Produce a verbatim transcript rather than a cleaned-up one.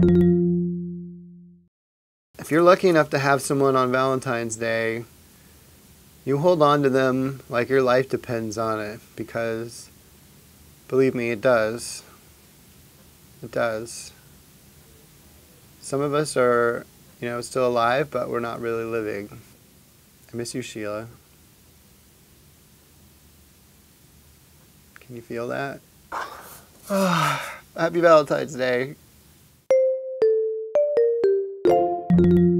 If you're lucky enough to have someone on Valentine's Day, you hold on to them like your life depends on it, because believe me, it does. It does. Some of us are, you know, still alive, but we're not really living. I miss you, Sheila. Can you feel that? Happy Valentine's Day.